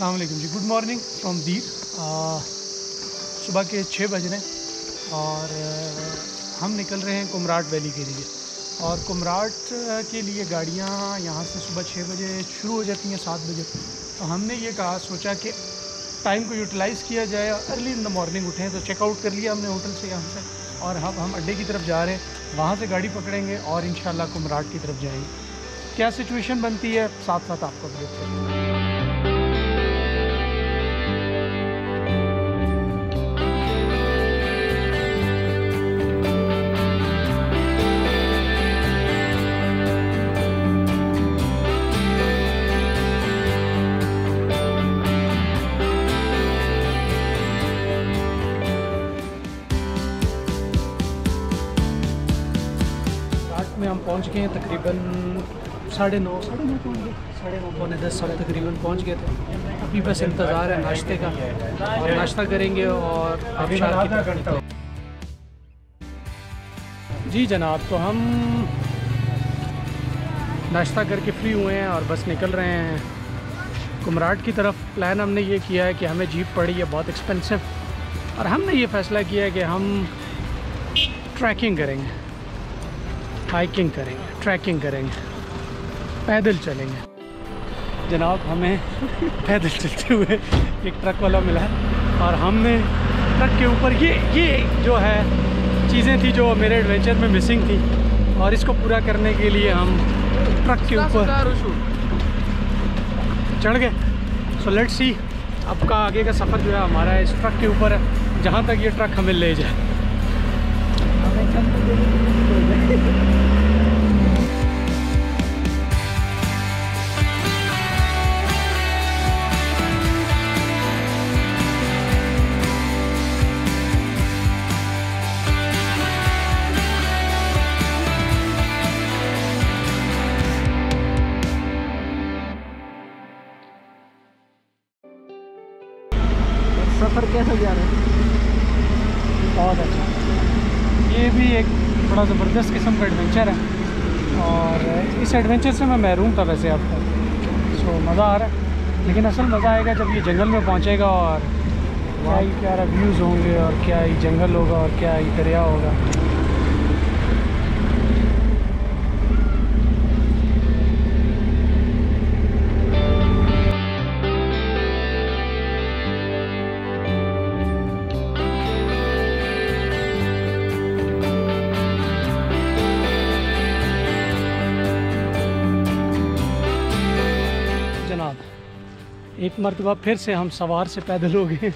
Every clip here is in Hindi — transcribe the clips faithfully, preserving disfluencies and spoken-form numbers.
अस्सलाम वालेकुम जी, गुड मॉर्निंग फ्रॉम दीर। सुबह के छः बज रहे हैं और आ, हम निकल रहे हैं कुमराट वैली के लिए। और कुमराट के लिए गाड़ियाँ यहाँ से सुबह छः बजे शुरू हो जाती हैं, सात बजे। तो हमने ये कहा सोचा कि टाइम को यूटिलाइज़ किया जाए, अर्ली इन द मॉर्निंग उठें। तो चेकआउट कर लिया हमने होटल से यहाँ से, और हम हम अड्डे की तरफ जा रहे हैं। वहाँ से गाड़ी पकड़ेंगे और इंशाल्लाह कुमराट की तरफ जाएंगे। क्या सिचुएशन बनती है साथ साथ आपको अपडेट करेंगे। में हम पहुंच गए हैं तकरीबन साढ़े नौ साढ़े नौ पहुँच गए साढ़े नौ पौने दस सब तकरीबन पहुंच गए थे। अभी बस इंतज़ार है नाश्ते का, और नाश्ता करेंगे और आबशार की तरफ निकलेंगे। जी जनाब, तो हम नाश्ता करके फ्री हुए हैं और बस निकल रहे हैं कुमराट की तरफ। प्लान हमने ये किया है कि हमें जीप पड़ी है बहुत एक्सपेंसिव, और हमने ये फ़ैसला किया है कि हम ट्रैकिंग करेंगे, हाइकिंग करेंगे, ट्रैकिंग करेंगे, पैदल चलेंगे। जनाब, हमें पैदल चलते हुए एक ट्रक वाला मिला है, और हमने ट्रक के ऊपर ये ये जो है चीज़ें थी जो मेरे एडवेंचर में मिसिंग थी, और इसको पूरा करने के लिए हम ट्रक के ऊपर चढ़ गए। सो लेट्स सी, अब का आगे का सफ़र जो है हमारा इस ट्रक के ऊपर है, जहाँ तक ये ट्रक हमें ले जाए। सफ़र कैसा जा रहा है? बहुत अच्छा। ये भी एक बड़ा ज़बरदस्त किस्म का एडवेंचर है, और इस एडवेंचर से मैं महरूम था वैसे अब तक। सो मज़ा आ रहा है, लेकिन असल मज़ा आएगा जब ये जंगल में पहुंचेगा, और क्या ही प्यारा व्यूज़ होंगे, और क्या ही जंगल होगा, और क्या ही दरिया होगा। जनाब, एक मरतबा फिर से हम सवार से पैदल हो गए।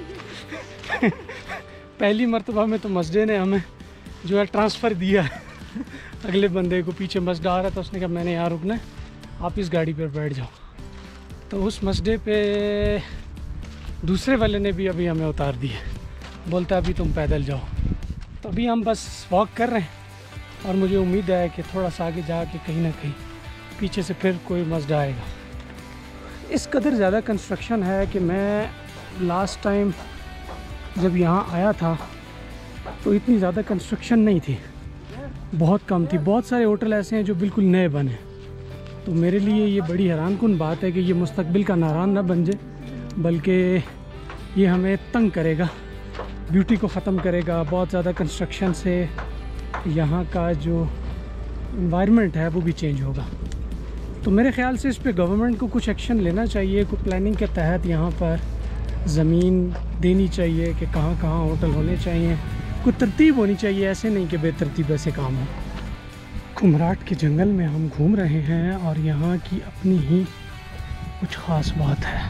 पहली मरतबा में तो मस्जिद ने हमें जो है ट्रांसफ़र दिया है अगले बंदे को। पीछे मस्जिद आ रहा था, उसने कहा मैंने यहाँ रुकना है, आप इस गाड़ी पर बैठ जाओ। तो उस मस्जिद पे दूसरे वाले ने भी अभी हमें उतार दिया, बोलता अभी तुम पैदल जाओ। तो अभी हम बस वॉक कर रहे हैं, और मुझे उम्मीद है कि थोड़ा सा आगे जाके कहीं ना कहीं पीछे से फिर कोई मस्जिद आएगा। इस कदर ज़्यादा कंस्ट्रक्शन है कि मैं लास्ट टाइम जब यहाँ आया था तो इतनी ज़्यादा कंस्ट्रक्शन नहीं थी, बहुत कम थी। बहुत सारे होटल ऐसे हैं जो बिल्कुल नए बने। तो मेरे लिए ये बड़ी हैरानकुन बात है कि ये मुस्तकबिल का नारान ना बन जाए, बल्कि ये हमें तंग करेगा, ब्यूटी को ख़त्म करेगा। बहुत ज़्यादा कंस्ट्रक्शन से यहाँ का जो इन्वायरमेंट है वो भी चेंज होगा। तो मेरे ख़्याल से इस पे गवर्नमेंट को कुछ एक्शन लेना चाहिए। कोई प्लानिंग के तहत यहाँ पर ज़मीन देनी चाहिए कि कहाँ कहाँ होटल होने चाहिए, कोई तरतीब होनी चाहिए। ऐसे नहीं कि बेतरतीब ऐसे काम हो। कुमराट के जंगल में हम घूम रहे हैं, और यहाँ की अपनी ही कुछ ख़ास बात है।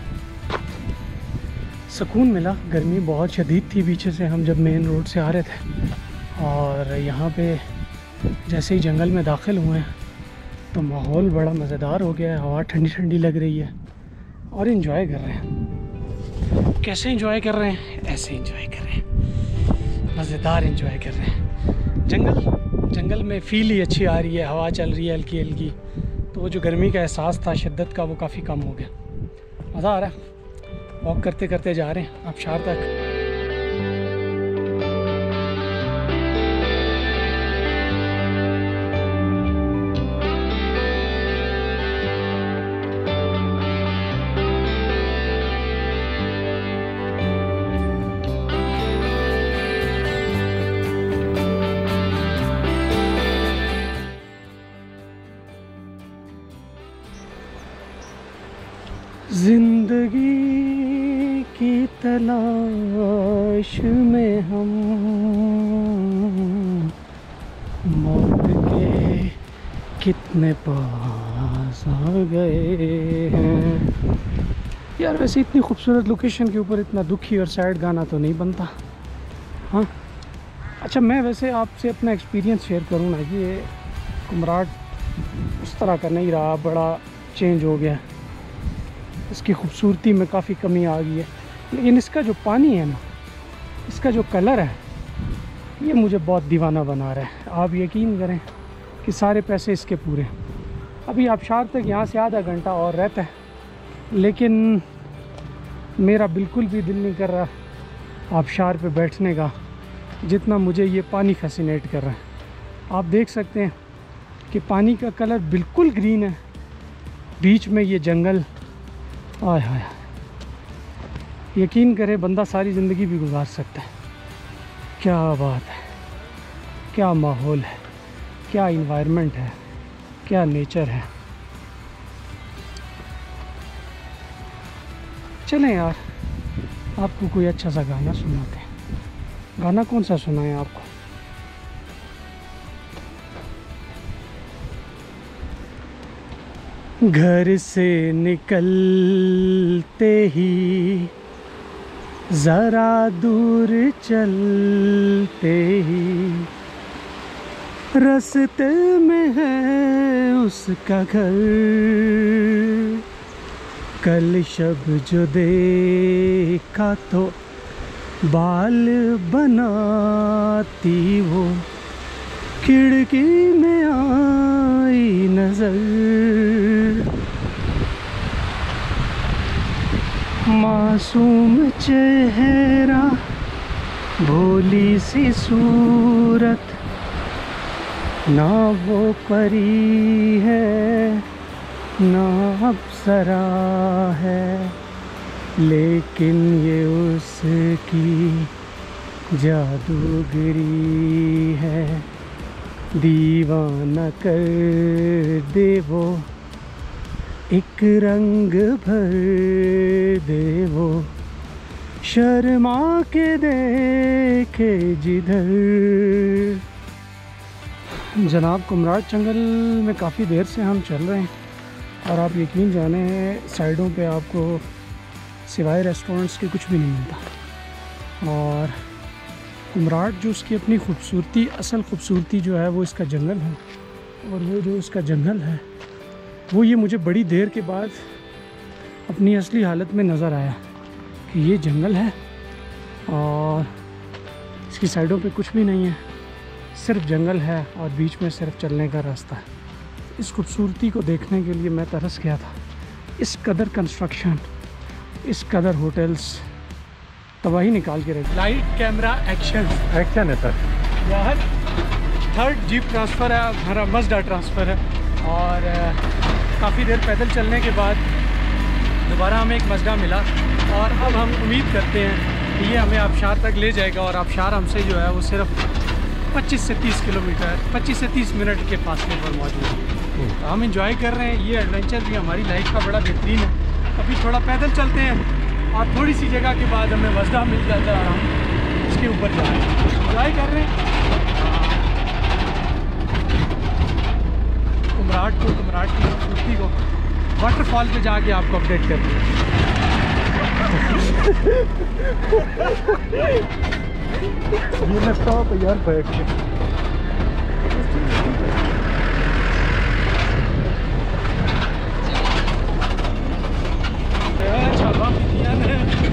सुकून मिला, गर्मी बहुत शदीद थी पीछे से हम जब मेन रोड से आ रहे थे, और यहाँ पे जैसे ही जंगल में दाखिल हुए हैं तो माहौल बड़ा मज़ेदार हो गया है। हवा ठंडी ठंडी लग रही है, और इन्जॉय कर रहे हैं। कैसे इन्जॉय कर रहे हैं? ऐसे इन्जॉय कर रहे हैं, मज़ेदार इन्जॉय कर रहे हैं। जंगल जंगल में फ़ील ही अच्छी आ रही है, हवा चल रही है हल्की हल्की, तो वो जो गर्मी का एहसास था शिद्दत का, वो काफ़ी कम हो गया। मज़ा आ रहा है। वॉक करते करते जा रहे हैं आबशार तक। जिंदगी की तलाश में हम मौत के कितने पास आ गए हैं। यार वैसे इतनी खूबसूरत लोकेशन के ऊपर इतना दुखी और सैड गाना तो नहीं बनता। हाँ अच्छा, मैं वैसे आपसे अपना एक्सपीरियंस शेयर करूँ ना, ये कुमराट उस तरह का नहीं रहा, बड़ा चेंज हो गया, इसकी खूबसूरती में काफ़ी कमी आ गई है। लेकिन इसका जो पानी है ना, इसका जो कलर है, ये मुझे बहुत दीवाना बना रहा है। आप यकीन करें कि सारे पैसे इसके पूरे। अभी आबशार तक यहाँ से आधा घंटा और रहता है, लेकिन मेरा बिल्कुल भी दिल नहीं कर रहा आबशार पे बैठने का, जितना मुझे ये पानी फैसिनेट कर रहा है। आप देख सकते हैं कि पानी का कलर बिल्कुल ग्रीन है, बीच में ये जंगल। आय हाय, यकीन करें बंदा सारी ज़िंदगी भी गुजार सकता है। क्या बात है, क्या माहौल है, क्या इन्वायरमेंट है, क्या नेचर है। चलें यार, आपको कोई अच्छा सा गाना सुनाते हैं। गाना कौन सा सुनाएं आपको? घर से निकलते ही ज़रा दूर चलते ही रास्ते में है उसका घर। कल शब जो देखा तो बाल बनाती वो खिड़की में आई नजर। मासूम चेहरा, भोली सी सूरत, ना वो परी है ना अप्सरा है, लेकिन ये उसकी जादूगरी है। दीवाना कर दे वो, एक रंग भर दे वो, शर्मा के देखे जिधर। जनाब कुमराट जंगल में काफ़ी देर से हम चल रहे हैं और आप यकीन जाने साइडों पे आपको सिवाय रेस्टोरेंट्स के कुछ भी नहीं मिलता। और कुमराट जो उसकी अपनी खूबसूरती, असल खूबसूरती जो है वो इसका जंगल है। और वो जो उसका जंगल है वो ये मुझे बड़ी देर के बाद अपनी असली हालत में नज़र आया कि ये जंगल है और इसकी साइडों पे कुछ भी नहीं है, सिर्फ जंगल है और बीच में सिर्फ चलने का रास्ता है। इस खूबसूरती को देखने के लिए मैं तरस गया था। इस कदर कंस्ट्रक्शन, इस कदर होटल्स तबाही निकाल के रखी। लाइट कैमरा एक्शन एक्शन है सर। यार थर्ड जीप ट्रांसफ़र है, हमारा मज़दा ट्रांसफ़र है। और काफ़ी देर पैदल चलने के बाद दोबारा हमें एक मज़दा मिला और अब हम उम्मीद करते हैं कि ये हमें आबशार तक ले जाएगा। और आबशार हमसे जो है वो सिर्फ पच्चीस से तीस किलोमीटर पच्चीस से तीस मिनट के फासले पर मौजूद है। तो हम इंजॉय कर रहे हैं। ये एडवेंचर भी हमारी लाइफ का बड़ा बेहतरीन है। अभी थोड़ा पैदल चलते हैं और थोड़ी सी जगह के बाद हमें मज़दा मिल जाता है और हम इसके ऊपर जा रहे हैं, इंजॉय कर रहे हैं कुमराट को, कुमराट की खूबसूरती को। वाटरफॉल पे जाके आपको अपडेट करते हैं। ये लगता हो तो यार बैठ के छापा भी दिया है।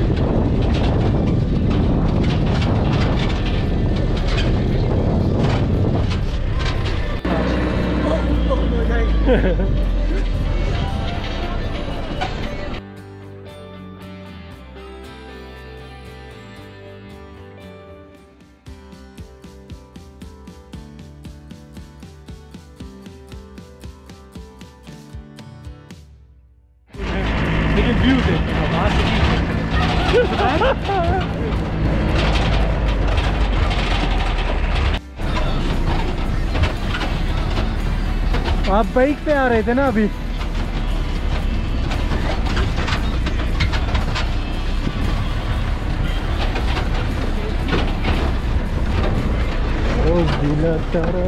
लेकिन व्यू देखते हैं बाहर से। आप बाइक पे आ रहे थे ना अभी? दिल तेरा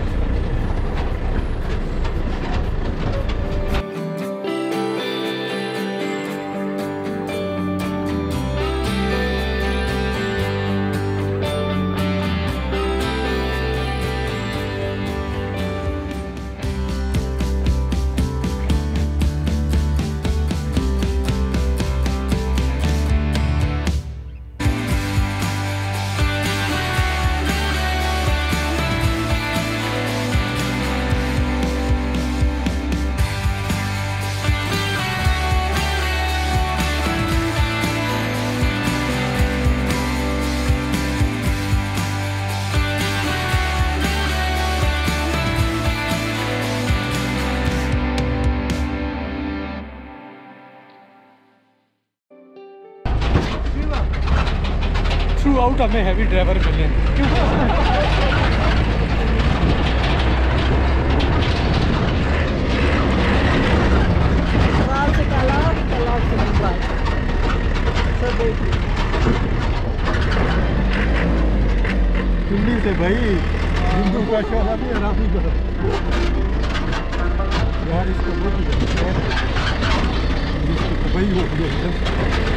थ्रू आउट हमें हैवी ड्राइवर मिले लाल से काला, काला से नीला। सब देखिए। दिल्ली से भाई हिंदू का शोला भी आराम ही करो यार, इसको बहुत इसको भाई हो गया।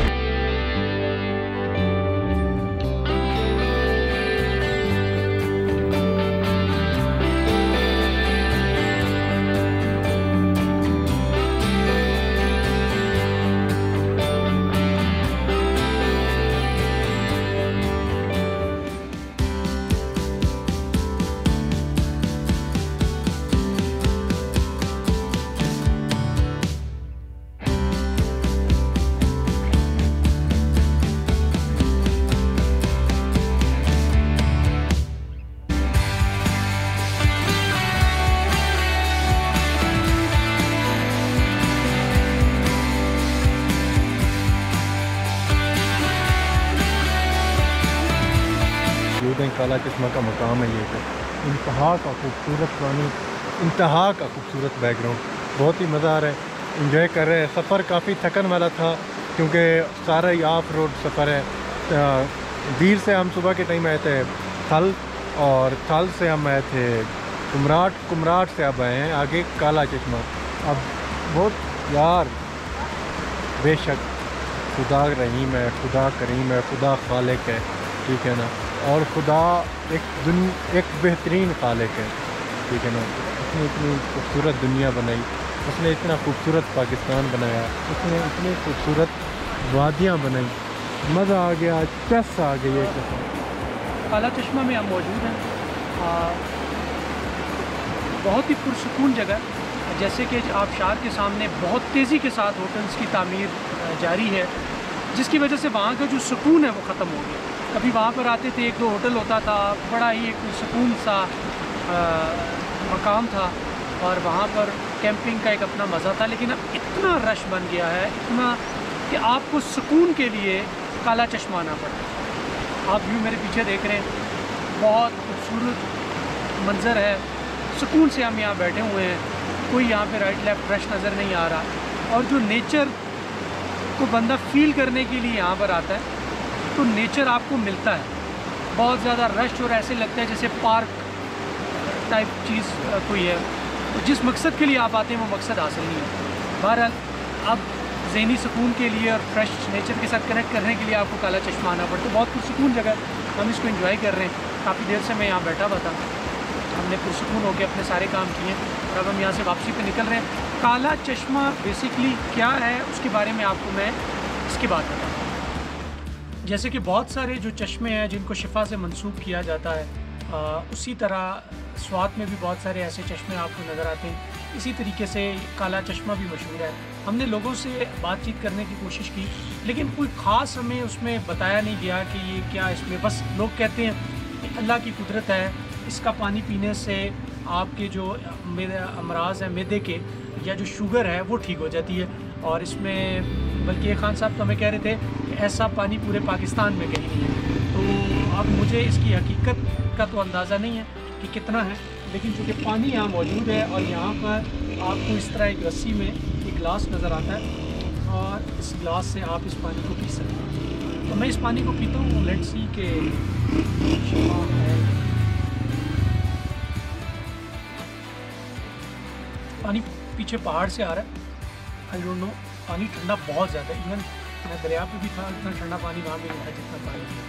काला चश्मा का मकाम है ये, इंतहा का खूबसूरत पानी, इंतहा का खूबसूरत बैकग्राउंड, बहुत ही मज़ा आ रहा है, इंजॉय कर रहे हैं। सफ़र काफ़ी थकन वाला था क्योंकि सारा ही ऑफ रोड सफ़र है। बीर से हम सुबह के टाइम आए थे थल, और थल से हम आए थे कुमराट, कुमराट से अब आए हैं आगे काला चश्मा। अब बहुत यार बेशक खुदा रहीम है, खुदा करीम है, खुदा खालिक है, ठीक है ना, और खुदा एक दुन एक बेहतरीन खालिक है, ठीक है ना। उसने इतनी खूबसूरत दुनिया बनाई, उसने इतना खूबसूरत पाकिस्तान बनाया, उसने इतनी खूबसूरत वादियाँ बनाई, मज़ा आ गया, चस आ गई है। काला चश्मा में हम मौजूद हैं। आ, बहुत ही पुरसुकून जगह, जैसे कि आबशार के सामने बहुत तेज़ी के साथ होटल्स की तामीर जारी है, जिसकी वजह से वहाँ का जो सुकून है वो ख़त्म हो गया। कभी वहाँ पर आते थे, एक दो होटल होता था, बड़ा ही एक सुकून सा आ, मकाम था, और वहाँ पर कैंपिंग का एक अपना मज़ा था। लेकिन अब इतना रश बन गया है, इतना कि आपको सुकून के लिए काला चश्मा आना पड़ता है। आप व्यू मेरे पीछे देख रहे हैं, बहुत खूबसूरत मंज़र है, सुकून से हम यहाँ बैठे हुए हैं, कोई यहाँ पे राइट लेफ़्ट रश नज़र नहीं आ रहा। और जो नेचर को बंदा फील करने के लिए यहाँ पर आता है तो नेचर आपको मिलता है। बहुत ज़्यादा रश और ऐसे लगता है जैसे पार्क टाइप चीज़ कोई है, तो जिस मकसद के लिए आप आते हैं वो मकसद हासिल नहीं है। बहरहाल अब ज़हनी सुकून के लिए और फ्रेश नेचर के साथ कनेक्ट करने के लिए आपको काला चश्मा आना पड़ता है। बहुत पुरसुकून जगह, हम इसको एंजॉय कर रहे हैं। काफ़ी देर से मैं यहाँ बैठा हुआ था, हमने पुरसुकून होकर अपने सारे काम किए और अब हम यहाँ से वापसी पे निकल रहे हैं। काला चश्मा बेसिकली क्या है उसके बारे में आपको मैं इसके बाद बताऊँ। जैसे कि बहुत सारे जो चश्मे हैं जिनको शिफा से मंसूब किया जाता है, आ, उसी तरह स्वात में भी बहुत सारे ऐसे चश्मे आपको नज़र आते हैं। इसी तरीके से काला चश्मा भी मशहूर है। हमने लोगों से बातचीत करने की कोशिश की, लेकिन कोई ख़ास हमें उसमें बताया नहीं गया कि ये क्या, इसमें बस लोग कहते हैं कि अल्लाह की कुदरत है, इसका पानी पीने से आपके जो अमराज हैं मैदे के या जो शुगर है वो ठीक हो जाती है। और इसमें बल्कि खान साहब तो हमें कह रहे थे कि ऐसा पानी पूरे पाकिस्तान में कहीं नहीं है। तो अब मुझे इसकी हकीकत का तो अंदाज़ा नहीं है कि कितना है, लेकिन चूँकि पानी यहाँ मौजूद है और यहाँ पर आपको इस तरह एक रस्सी में एक गिलास नज़र आता है और इस गिलास से आप इस पानी को पी सकते हैं। तो मैं इस पानी को पीता हूँ, लेट्स सी के शिफा है। पानी पीछे पहाड़ से आ रहा है, आई डोंट नो। पानी ठंडा बहुत ज़्यादा है, इवन मैं दरिया पे भी था, इतना ठंडा पानी वहाँ भी नहीं था जितना पानी है।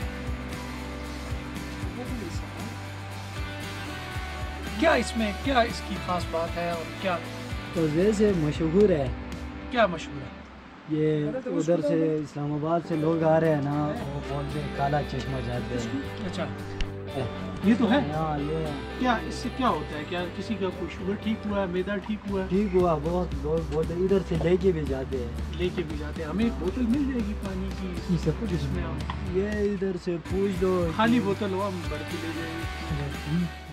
क्या इसमें क्या इसकी खास बात है और क्या तो जैसे मशहूर है, क्या मशहूर है? ये उधर से इस्लामाबाद से लोग आ रहे हैं ना, वो बोलते हैं काला चश्मा जाते हैं। अच्छा, ये तो है। हाँ ये क्या इससे क्या होता है? क्या किसी का कोई शुगर ठीक हुआ है, मैदा ठीक हुआ है? ठीक हुआ, बहुत लोग बोलते हैं, इधर से लेके भी जाते हैं। लेके भी जाते हैं। हमें एक बोतल मिल जाएगी पानी की जिसमें हम ये इधर से पूछ दो, खाली बोतल हो हम भर के ले जाएंगे।